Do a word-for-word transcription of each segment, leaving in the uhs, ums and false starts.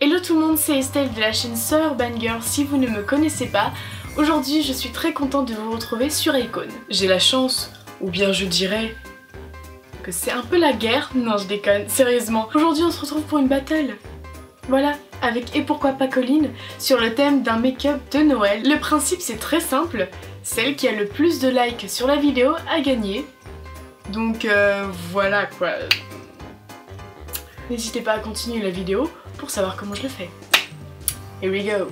Hello tout le monde, c'est Estelle de la chaîne So Urban Girl si vous ne me connaissez pas. Aujourd'hui je suis très contente de vous retrouver sur Icon. J'ai la chance, ou bien je dirais que c'est un peu la guerre. Non je déconne, sérieusement. Aujourd'hui on se retrouve pour une battle. Voilà, avec Et pourquoi pas Colline sur le thème d'un make-up de Noël. Le principe c'est très simple, celle qui a le plus de likes sur la vidéo a gagné. Donc euh, voilà quoi. N'hésitez pas à continuer la vidéo pour savoir comment je le fais. Here we go!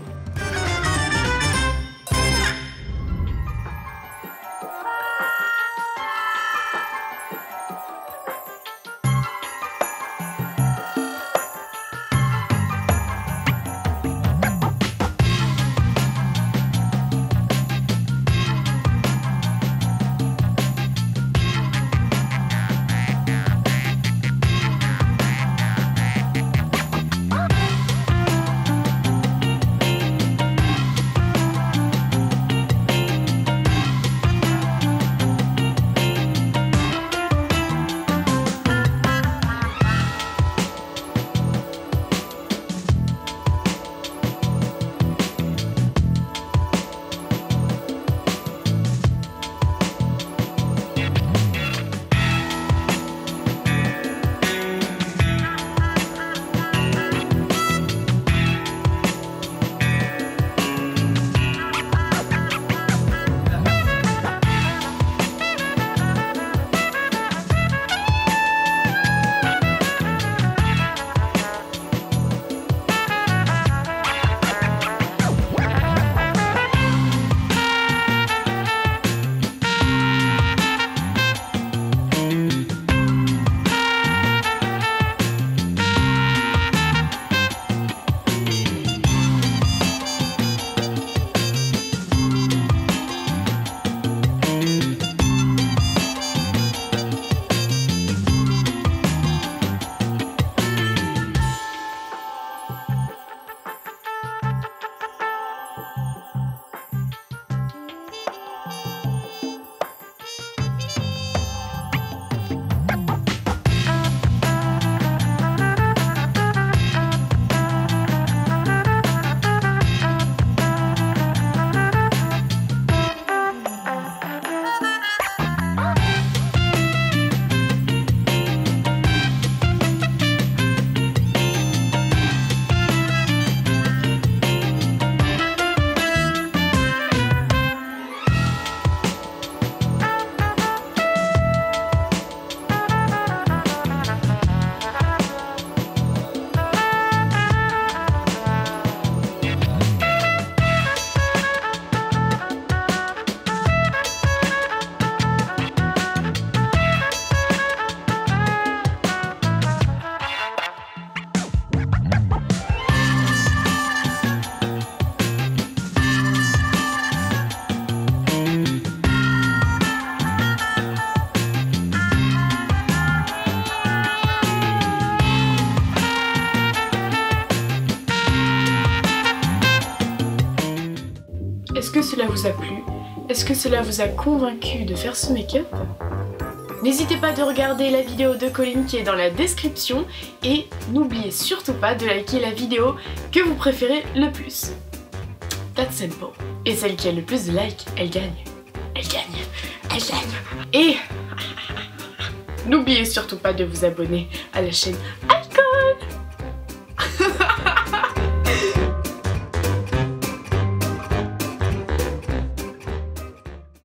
Est-ce que cela vous a plu? Est-ce que cela vous a convaincu de faire ce make-up? N'hésitez pas de regarder la vidéo de Colline qui est dans la description et n'oubliez surtout pas de liker la vidéo que vous préférez le plus. That's simple. Et celle qui a le plus de likes, elle gagne. Elle gagne. Elle gagne. Et n'oubliez surtout pas de vous abonner à la chaîne.